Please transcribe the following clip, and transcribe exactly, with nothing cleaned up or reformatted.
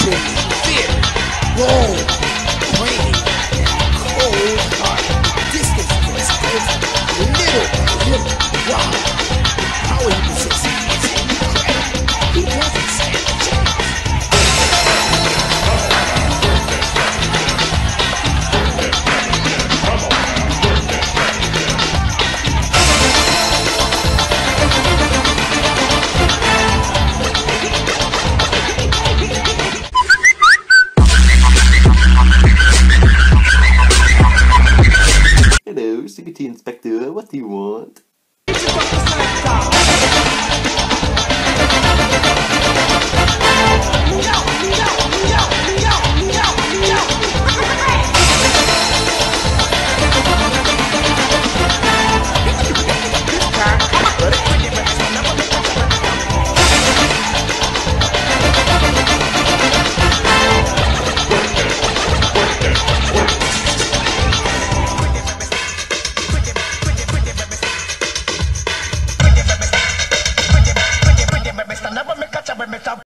passion, fear, bold, brave, cold-hearted, distance, distance, little by little. Wow, power he possesses is incredible. He doesn't stand a chance. Hello, Security Inspector, what do you want?